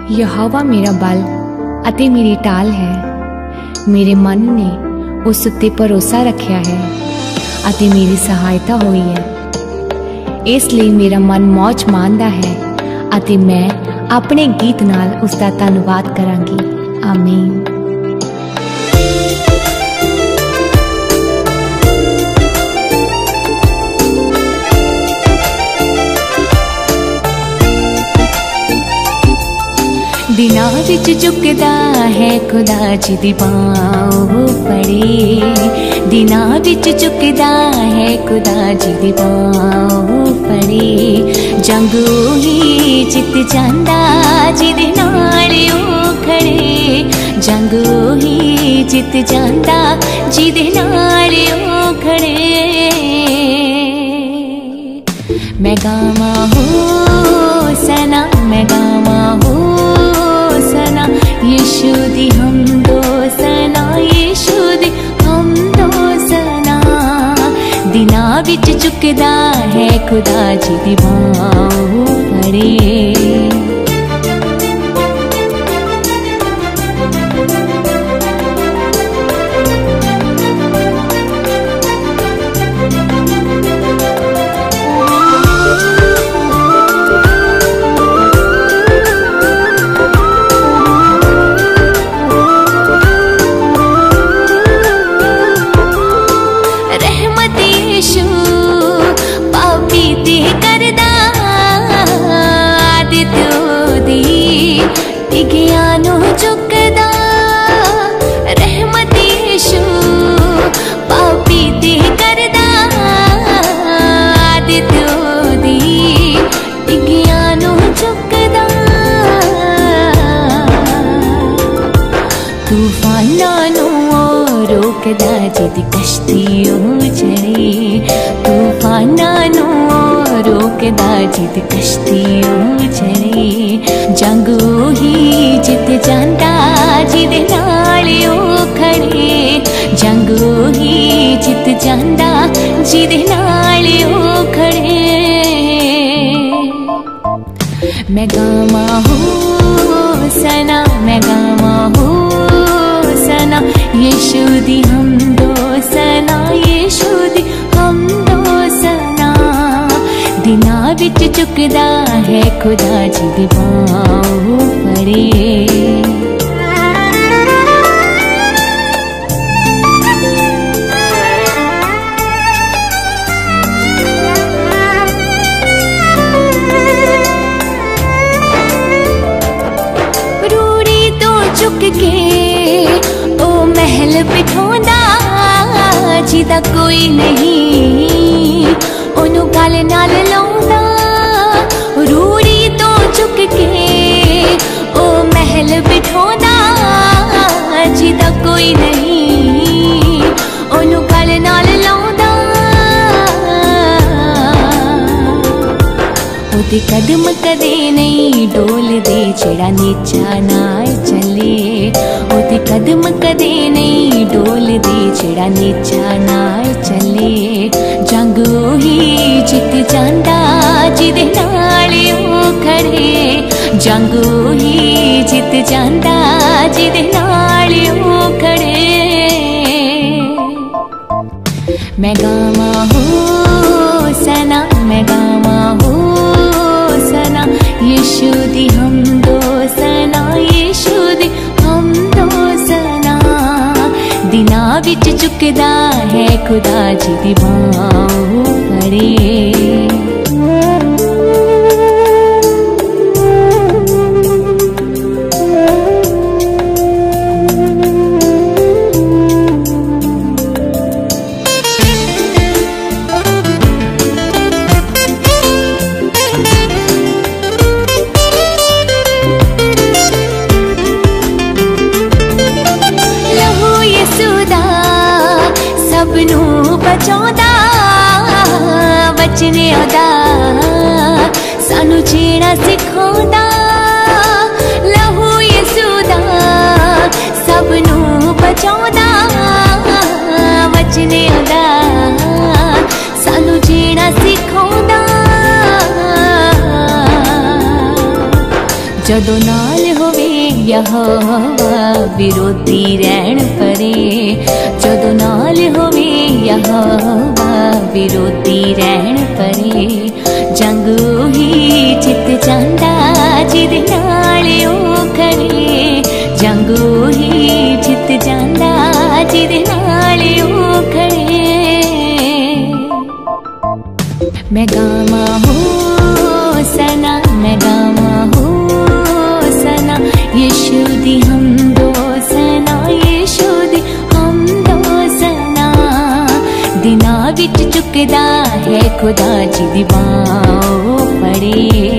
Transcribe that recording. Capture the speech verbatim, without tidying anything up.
यहोवा मेरा बल ਅਤੇ ਮੇਰੀ ਢਾਲ ਹੈ। ਮੇਰੇ ਮਨ ਨੇ ਉਸ ਉੱਤੇ ਭਰੋਸਾ ਰੱਖਿਆ ਹੈ ਅਤੇ ਮੇਰੀ ਸਹਾਇਤਾ ਹੋਈ ਹੈ। ਇਸ ਲਈ ਮੇਰਾ ਮਨ ਮੌਜ ਮਾਣਦਾ ਹੈ ਅਤੇ ਮੈਂ ਆਪਣੇ ਗੀਤ ਨਾਲ ਉਸ ਦਾ ਧੰਨਵਾਦ ਕਰਾਂਗੀ। ਆਮੀਨ। दिना विच झुकदा है खुदा जी दी बाहों फड़े, दिना विच झुकदा है खुदा जी दी बाहों फड़े। जंग ही जित जांदा जिदे नाल ओ खड़े, जंग ही जित जांदा जिदे नाल ओ खड़े। मैं गावां हो सना, मैं गावां हो सना, यीशु दी हमदो सना, यीशु दी हमदो सना। दिना विच झुकदा है खुदा जी दी बाहों फड़े। रोकदा जिदी कश्तियों चढ़े, तूफाना नो रोकदा जिदी कश्तियों चढ़े। जंग ही जित जांदा जिदे नाल ओ खड़े, जंग ही जित जांदा जिदे नाल ओ खड़े। मैं गावां हो सना, मैं गावां हो सना, यीशु दी हमदो सना, यीशु दी हमदो सना। दिना विच झुकदा है खुदा जी दी बाहों फड़े। रूड़ी तो झुक के ओ महल बिठोंदा जिदा कोई नहीं ओनू गल नाल लाउंदा। रूड़ी तो झुक के ओ महल बिठोंदा जिदा कोई नहीं ओनू गल नाल लाउंदा। ओदे कदम कदे नहीं डोलदे जेड़ा नीचा नाल चले, ओदे कदम कदे नहीं डोलदे जेड़ा नीचा नाल चले। जंग ही जित जांदा जिदे नाल ओ खड़े, जंग ही जित जांदा जिदे नाल ओ खड़े। मैं गावां हो सना, मैं गावां हो सना, यीशु दी हमदो सना, यीशु दी हमदो सना। दिना विच झुकदा है खुदा जी दी बाहों फड़े। बचने ओदा सानू जीना सिखांदा। लहू यीशु दा सबनू बचांदा, बचने ओदा सानू जीना सिखांदा। जदों नाल हो यहोवा विरोधी रहन परे जदों नाल होवे यहोवा विरोधी रहन परे जंग ही जित जांदा जिदे नाल ओ खड़े जंग ही जित जांदा जिदे नाल ओ खड़े मैं गावा हो सना मैं गावा हो सना यीशु दी हमदो सना यीशु दी हमदो सना दिना विच चुकदा है खुदा जी दी बाहों फड़े